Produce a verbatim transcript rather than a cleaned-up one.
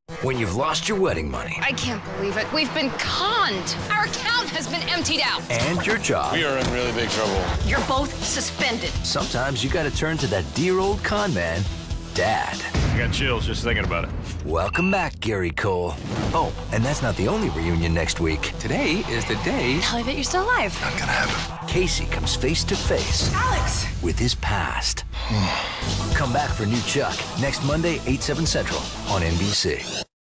when you've lost your wedding money. I can't believe it. We've been conned. Our account has been emptied out. And your job. We are in really big trouble. You're both suspended. Sometimes you gotta turn to that dear old con man, Dad. I got chills just thinking about it. Welcome back, Gary Cole. Oh, and that's not the only reunion next week. Today is the day. Tell me that you're still alive. Not gonna happen. Casey comes face to face Alex! with his past. Come back for new Chuck next Monday, eight, seven Central on N B C.